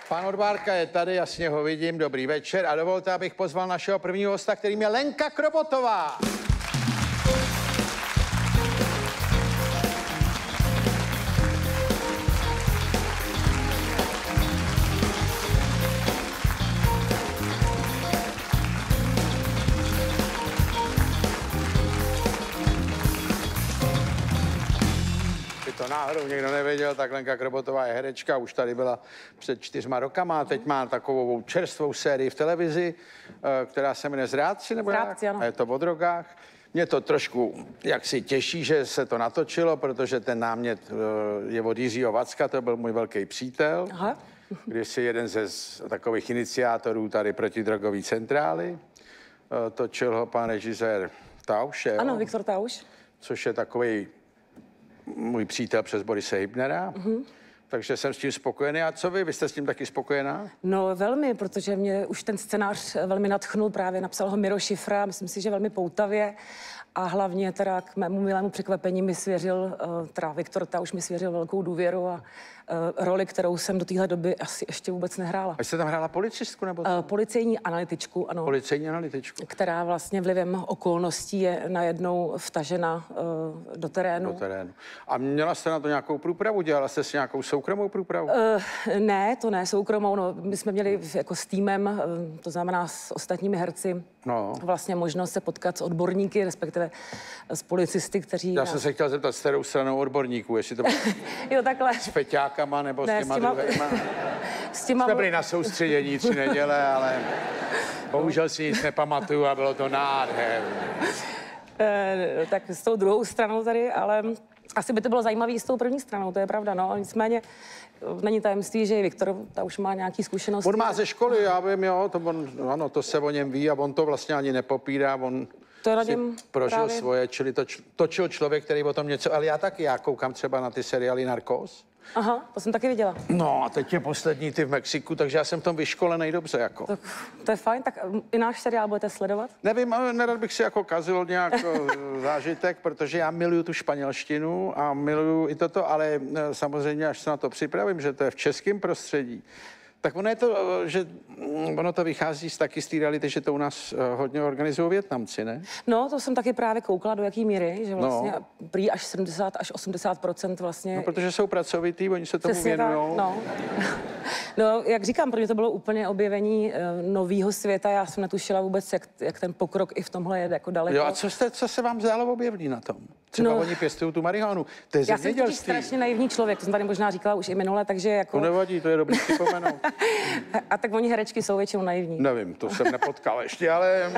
Pan Odvárka je tady, jasně ho vidím, dobrý večer a dovolte, abych pozval našeho prvního hosta, kterým je Lenka Krobotová. To náhodou někdo nevěděl, tak Lenka Krobotová je herečka, už tady byla před 4 rokama, teď má takovou čerstvou sérii v televizi, která se jmenuje Zrádci, nebo jak? A je to o drogách. Mě to trošku jaksi těší, že se to natočilo, protože ten námět je od Jiřího Vacka, to byl můj velký přítel, když si jeden ze takových iniciátorů tady protidrogové centrály. Točil ho pan režisér Tauš. Ano, Viktor Tauš. Což je takový můj přítel přes Borise Hybnera, takže jsem s tím spokojený. A co vy? Vy jste s tím taky spokojená? No velmi, protože mě už ten scénář velmi nadchnul, právě napsal ho Miro Šifra, myslím si, že velmi poutavě a hlavně teda k mému milému překvapení mi svěřil, teda Viktor Tauš mi svěřil velkou důvěru a roli, kterou jsem do téhle doby asi ještě vůbec nehrála. A jste tam hrála policistku nebo co? Policejní analytičku, ano. Policejní analytičku. Která vlastně vlivem okolností je najednou vtažena do terénu. Do terénu. A měla jste na to nějakou průpravu? Dělala jste si nějakou soukromou průpravu? Ne, to ne soukromou. No, my jsme měli jako s týmem, to znamená s ostatními herci, vlastně možnost se potkat s odborníky, respektive s policisty, kteří... Já jsem se chtěl zeptat, s kterou stranou odborníků, jestli to bylo jo, takhle. S feťákama nebo ne, s těma druhýma. Jsme byli na soustředění 3 neděle, ale bohužel si nic nepamatuju a bylo to nádherné. Tak s tou druhou stranou tady, ale asi by to bylo zajímavé s tou první stranou, to je pravda, no. Nicméně není tajemství, že Viktor ta už má nějaký zkušenosti. On má ze školy, já vím, jo, ano, to se o něm ví a on to vlastně ani nepopírá, on to si prožil právě svoje, čili točil člověk, který o tom něco, ale já taky, já koukám třeba na ty seriály Narcos. Aha, to jsem taky viděla. No a teď je poslední ty v Mexiku, takže já jsem v tom vyškolený dobře, jako. Tak, to je fajn, tak i náš seriál budete sledovat? Nevím, nerad bych si jako kazil nějak zážitek, protože já miluju tu španělštinu a miluju i toto, ale samozřejmě, až se na to připravím, že to je v českém prostředí, tak ono je to, že ono to vychází taky z té reality, že to u nás hodně organizují Vietnamci, ne? No, to jsem taky právě koukala, do jaký míry, že vlastně prý až 70 až 80% vlastně... No, protože jsou pracovitý, oni se tomu věnujou. No, jak říkám, pro mě to bylo úplně objevení nového světa, já jsem netušila vůbec, jak ten pokrok i v tomhle je jako daleko. Jo, a co se vám zdálo objevný na tom? Třeba oni pěstují tu marihuanu. To je já jsem totiž strašně naivní člověk, to jsem tady možná říkala už i minule, takže jako... To nevadí, to je dobrý připomenout. A tak oni herečky jsou většinou naivní. Nevím, to jsem nepotkal ještě, ale...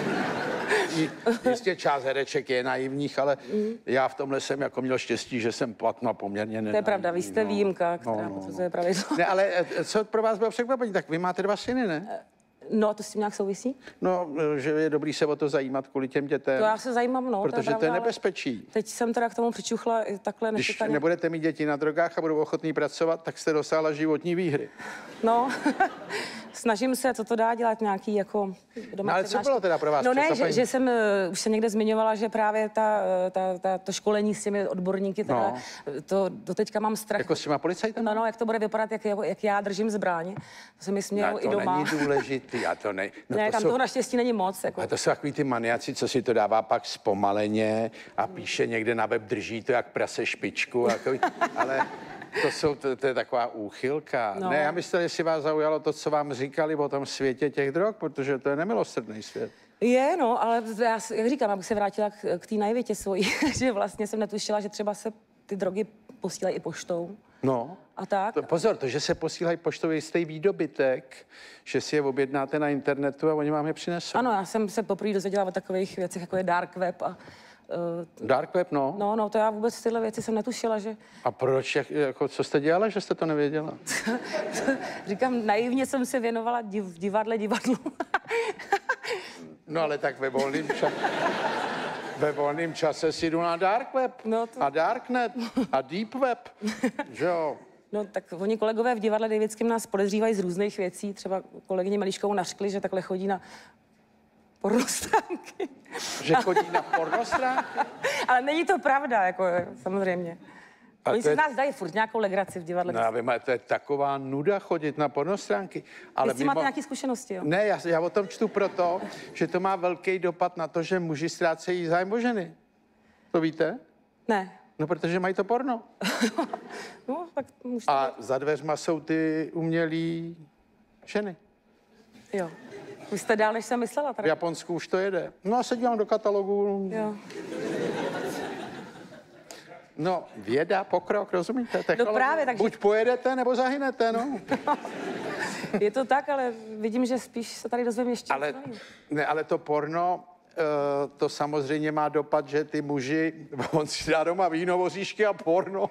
Jistě část hereček je naivních, ale já v tomhle jsem jako měl štěstí, že jsem platná poměrně nenaivní. To je pravda, vy jste výjimka, která potvrzuje pravidlo. Ne, ale co pro vás bylo překvapení? Tak vy máte 2 syny, ne? No, to s tím nějak souvisí? No, že je dobrý se o to zajímat kvůli těm dětem. To já se zajímám, no. Protože to je nebezpečí. Teď jsem teda k tomu přičuchla i takhle nečekaně. Když nebudete mít děti na drogách a budou ochotní pracovat, tak jste dosáhla životní výhry. No, snažím se, co to dá dělat nějaký jako... No, ale co bylo teda pro vás? No ne, že jsem už se někde zmiňovala, že právě to školení s těmi odborníky, teda, to doteďka mám strach. Jako s těma policajtama? No, jak to bude vypadat, jak já držím zbraň. To se mi smějou i doma. To není důležitý, a to ne. No ne, tam toho naštěstí není moc. Jako. A to jsou takový ty maniaci, co si to dává pak zpomaleně a píše někde na web, drží to jak prase špičku. Ale to je taková úchylka. No. Ne, já myslel, jestli vás zaujalo to, co vám říkali o tom světě těch drog, protože to je nemilosrdný svět. Je, no, ale já, jak říkám, abych se vrátila k té naivitě svojí, že vlastně jsem netušila, že třeba se ty drogy posílají i poštou. No. A tak? Pozor, to, že se posílají poštou, je jistý výdobytek, že si je objednáte na internetu a oni vám je přinesou. Ano, já jsem se poprvé dozvěděla o takových věcech, jako je dark web a... Dark web, no. No, to já vůbec tyhle věci jsem netušila, že... A proč, jako, co jste dělala, že jste to nevěděla? Říkám, naivně jsem se věnovala divadlu. No, ale tak ve volném čase si jdu na dark web a darknet a deep web, že jo? No tak oni kolegové v divadle Davidském nás podezřívají z různých věcí. Třeba kolegyně Meliškovou naškli, že takhle chodí na pornostránky. Že chodí na pornostránky? Ale není to pravda, jako samozřejmě. Oni si z nás dají furt nějakou legraci v divadle. No, já vím, ale to je taková nuda chodit na pornostránky. Ale Jestli máte nějaké zkušenosti, jo? Ne, já o tom čtu proto, že to má velký dopad na to, že muži ztrácejí zájem o ženy. To víte? Ne. No, protože mají to porno. No, tak A za dveřma jsou ty umělý ženy. Jo. Vy jste dál, než jsem myslela. V Tady. Japonsku už to jede. No a se dívám do katalogu. Jo. No, věda, pokrok, rozumíte? Technologie. No právě, takže... Buď pojedete, nebo zahynete, no. Je to tak, ale vidím, že spíš se tady dozvím ještě. Ale to porno, to samozřejmě má dopad, že ty muži, on si dá doma víno, voříšky a porno.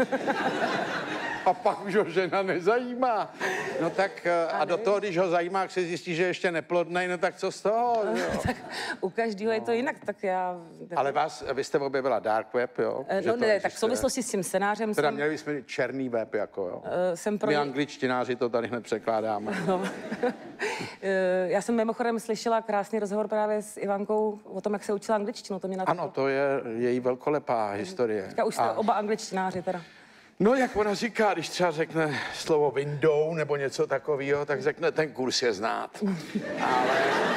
A pak už ho žena nezajímá. No tak a do toho, když ho zajímá, jak se zjistí, že je ještě neplodnej, no tak co z toho? Tak u každého je to jinak, tak já... Ale vy jste objevila dark web, jo? No ne, tak v souvislosti s tím scénářem teda jsem... měli jsme černý web, jako jo? Jsem pro My angličtináři to tady hned překládáme. No. Já jsem mimochodem slyšela krásný rozhovor právě s Ivankou o tom, jak se učila angličtinu. To mě na Ano, to je její velkolepá historie. Teďka už jste oba angličtináři teda. No, jak ona říká, když třeba řekne slovo window nebo něco takového, tak řekne, ten kurz je znát. Ale...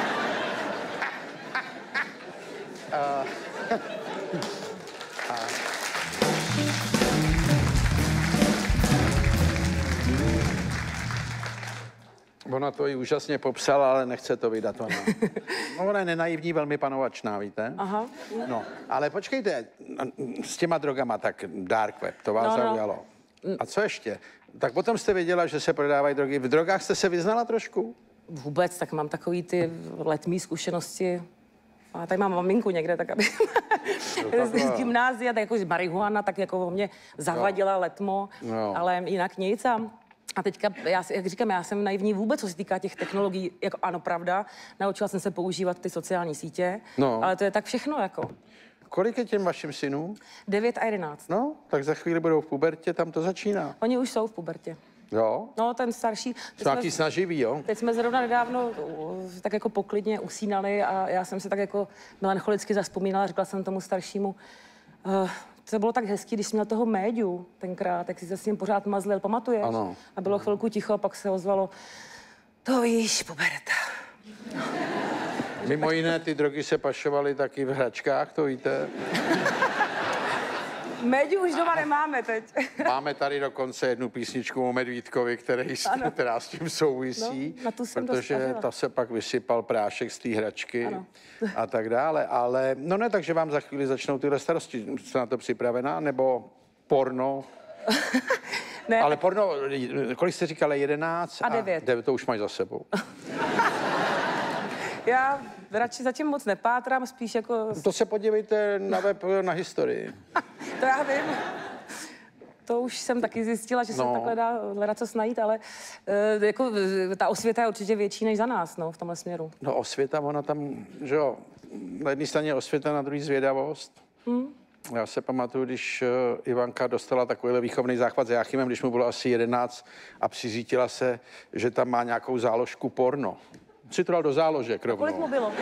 Ona to i úžasně popsala, ale nechce to vydat ona. No, ona je nenaivní, velmi panovačná, víte? Aha. No, ale počkejte, s těma drogama, tak dark web, to vás zaujalo. A co ještě? Tak potom jste věděla, že se prodávají drogy. V drogách jste se vyznala trošku? Vůbec, tak mám takový ty letmý zkušenosti. A tady mám maminku někde, tak aby z gymnázia, tak jako z marihuana, tak jako o mě zavadila letmo, ale jinak nic. A teďka, jak říkám, já jsem naivní vůbec, co se týká těch technologií. Jako, ano, pravda, naučila jsem se používat ty sociální sítě, ale to je tak všechno, jako. Kolik je těm vašim synům? 9 a 11. No, tak za chvíli budou v pubertě, tam to začíná. Oni už jsou v pubertě. Jo? No, ten starší... Nějaký snaživý, jo? Teď jsme zrovna nedávno tak jako poklidně usínali a já jsem si tak jako melancholicky zavzpomínala, řekla jsem tomu staršímu, to bylo tak hezký, když měl toho Méďu tenkrát, tak si se s ním pořád mazlil, pamatuješ? Ano. A bylo chvilku ticho a pak se ozvalo, to víš, puberta. Mimo jiné, ty drogy se pašovaly taky v hračkách, to víte? Méďu už doma nemáme teď. Máme tady dokonce jednu písničku o Medvídkovi, která s tím souvisí, no, protože ta se pak vysypal prášek z té hračky a tak dále. Ale, no ne, takže vám za chvíli začnou tyhle starosti. Jste na to připravená? Nebo porno? Ne, ale porno, kolik jste říkala? 11? A 9. 9 to už máš za sebou. Já radši zatím moc nepátrám, spíš jako... To se podívejte na web, na historii. To já vím. To už jsem taky zjistila, že se takhle dá ledacos najít, ale jako, ta osvěta je určitě větší než za nás, no, v tomhle směru. No osvěta, ona tam, že jo, na jedné straně osvěta, na druhé zvědavost. Já se pamatuju, když Ivanka dostala takovýhle výchovný záchvat s Jáchymem, když mu bylo asi 11 a přiřítila se, že tam má nějakou záložku porno. Si to dal do záložek rovnou. Kolik mu bylo?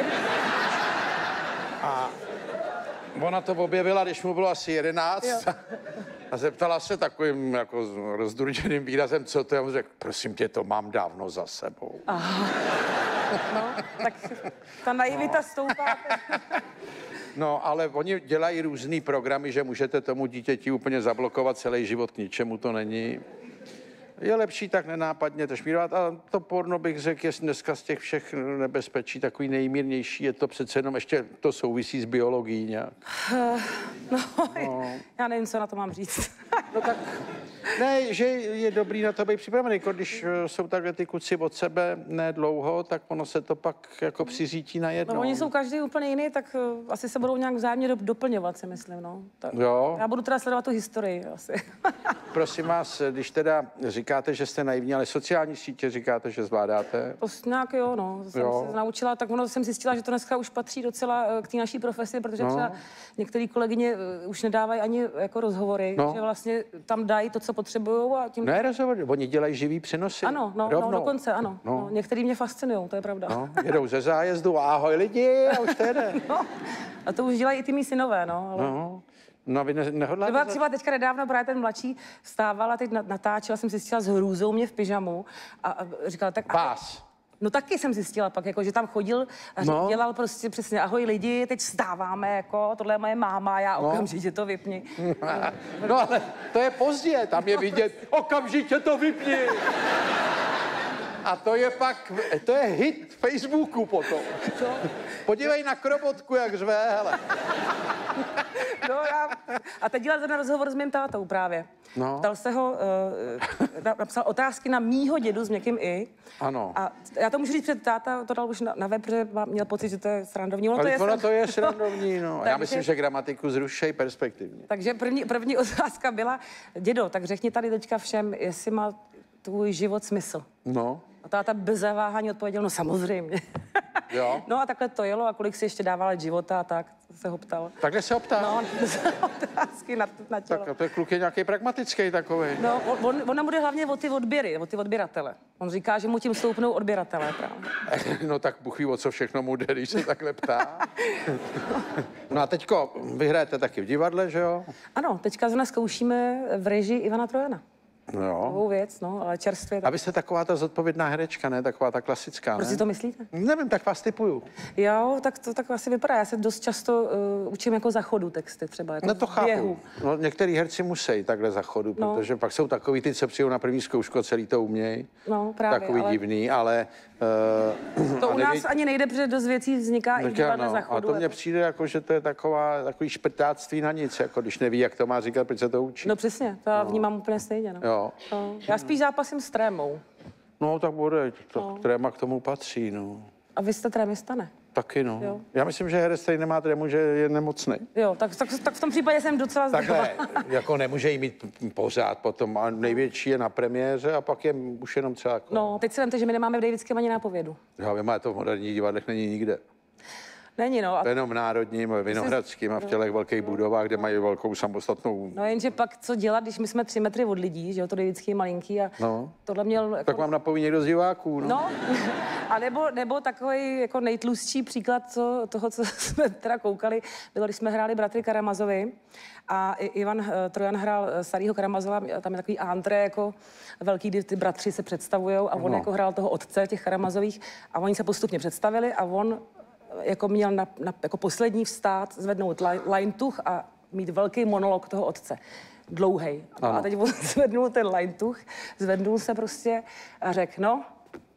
A ona to objevila, když mu bylo asi 11 a zeptala se takovým jako rozdruženým výrazem, co to je. On řekl, prosím tě, to mám dávno za sebou. Aha. No, tak ta naivita stoupá. No, ale oni dělají různý programy, že můžete tomu dítěti úplně zablokovat celý život, k ničemu to není. Je lepší tak nenápadně to šmírovat, ale to porno bych řekl, je dneska z těch všech nebezpečí takový nejmírnější, je to přece jenom ještě to souvisí s biologií nějak. Já nevím, co na to mám říct. No tak, ne, že je dobrý na to být připravený, když jsou takhle ty kluci od sebe nedlouho, tak ono se to pak jako přiřítí na jedno. No, oni jsou každý úplně jiný, tak asi se budou nějak vzájemně doplňovat, si myslím, no. Tak Jo. Já budu teda sledovat tu historii asi. Prosím vás, když teda říkáte, že jste naivní, ale sociální sítě říkáte, že zvládáte? To nějak jo, no. Jsem se naučila, tak ono jsem zjistila, že to dneska už patří docela k té naší profesi, protože třeba některé kolegyně už nedávají ani jako rozhovory, že vlastně tam dají to, co potřebujou a tím... Ne rozhovory, oni dělají živý přenosy. Ano, no, dokonce ano. No. Některý mě fascinují, to je pravda. No, jedou ze zájezdu, ahoj lidi, a už to jede. A to už dělají i ty mý synové, no. Ale... No, vy nehodláte... Byla třeba teďka nedávno, právě ten mladší vstával a teď natáčela, jsem zjistila s hrůzou mě v pyžamu a říkala tak... Vás. No taky jsem zjistila pak, jako, že tam chodil a dělal prostě přesně, ahoj lidi, teď vstáváme, jako, tohle je moje máma, já okamžitě to vypni. No ale to je pozdě, tam je vidět, okamžitě to vypni. A to je pak, to je hit Facebooku potom. Co? Podívej na Krobotku, jak řve, hele. No, a teď dělal ten rozhovor s mým tátou právě. No. Ptal se ho, napsal otázky na mýho dědu s měkkým i. Ano. A já to můžu říct před táta, to dal už na web, protože měl pocit, že to je srandovní. Ono to je srandovní, no. Já Takže- myslím, že gramatiku zrušej perspektivně. Takže první otázka byla, dědo, tak řekni tady teďka všem, jestli má tvůj život smysl. No. A táta bez zaváhání odpověděl, no samozřejmě. Jo. No a takhle to jelo a kolik si ještě dával let života a tak se ho ptal. Takhle se ho ptá. No, otázky na tělo. Tak to je kluk je nějaký pragmatický takovej. No, on nám bude hlavně o ty odběry, o ty odběratele. On říká, že mu tím stoupnou odběratele právě. No tak Bůh ví, o co všechno mu jde, když se takhle ptá. No a teďko, vy hrajete taky v divadle, že jo? Ano, teďka zrovna zkoušíme v režii Ivana Trojana. No jo. Novou věc, no, ale čerstvě. A vy jste taková ta zodpovědná herečka, ne? Taková ta klasická, Proč ne? si to myslíte? Nevím, tak vás typuju. Jo, tak to tak asi vypadá. Já se dost často učím jako za chodu texty třeba, jako No to v chápu. běhu. No, některý herci musí takhle za chodu, No. protože pak jsou takový ty, co přijdou na první zkoušku a celý to umějí. No, právě, Takový ale- divný, ale... To a u nás ani nejde, protože dost věcí vzniká i v divadle za a chodu. to mně přijde jako, že to je takový šprtáctví na nic, jako když neví, jak to má říkat, proč se to učí. No přesně, to já vnímám úplně stejně. No. Jo. No, já spíš zápasím s trémou. No, tak bude, tak No. tréma k tomu patří, no. A vy jste trémista, ne? Taky, no. Jo. Já myslím, že herec, který nemá trému, že je nemocný. Jo, tak v tom případě jsem docela zdravá. Takhle, jako nemůže jí mít pořád potom, a největší je na premiéře a pak je už jenom třeba jako... No, teď si vemte, že my nemáme v Davidském ani nápovědu. Já vím, ale to v moderních divadlech není nikde. Není, no. To je jenom v Národním, Vinohradským a v těch velkých budovách, kde mají velkou samostatnou... No jenže pak co dělat, když my jsme 3 metry od lidí, že jo, to Davidský je malinký a No. tohle měl... Jako... Tak vám napoví někdo z diváků, no. No, a nebo takový jako nejtlustší příklad toho, co jsme teda koukali, bylo, když jsme hráli Bratry Karamazovi a Ivan Trojan hrál starýho Karamazova, tam je takový antré jako velký, kdy ty bratři se představujou a on No. jako hrál toho otce těch Karamazových a oni se postupně představili a on jako měl jako poslední vstát, zvednout lajntuch a mít velký monolog toho otce. Dlouhej. Ano. A teď on zvednul ten lajntuch, zvednul se prostě a řekl, no,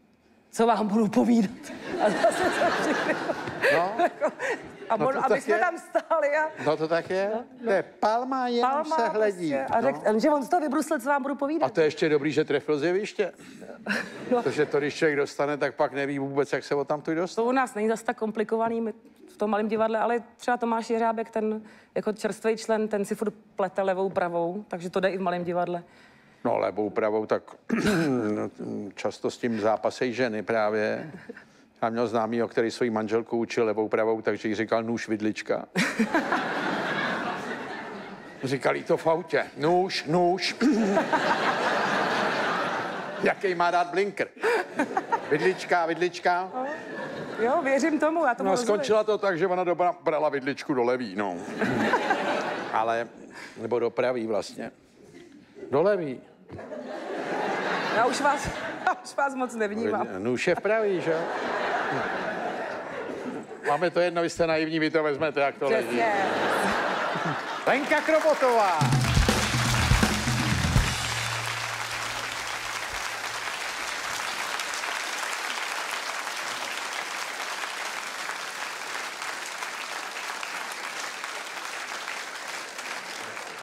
co vám budu povídat. A zase se přikryl. No. A, No to a my tak jsme je. tam stáli a No to tak je. To je palma, jenom se hledí. prostě, a řekl, že on z toho vybruslil, co vám budu A povídat. to je ještě dobrý, že trefil z jeviště. No. Protože to, když člověk dostane, tak pak neví vůbec, jak se o tam tu dostane. To u nás není zase tak komplikovaný my v tom malém divadle, ale třeba Tomáš Jeřábek, ten jako čerstvý člen, ten si furt plete levou, pravou, takže to jde i v malém divadle. No, levou, pravou, tak často s tím zápasejí ženy právě. Já měl známýho, který svoji manželku učil levou, pravou, takže jí říkal nůž, vidlička. Říkal jí to v autě. Nůž, nůž. Jaký má dát blinker? Vidlička, vidlička. Jo, věřím tomu, já tomu No, rozumím. skončila to tak, že ona brala vidličku do levý, no. Ale, nebo do pravý vlastně. Do levý. Já už vás moc nevnímám. Nůž je v pravý, že jo? Máme to jedno, vy jste naivní, vy to vezmete, jak to leží. Přesně. Lenka Krobotová.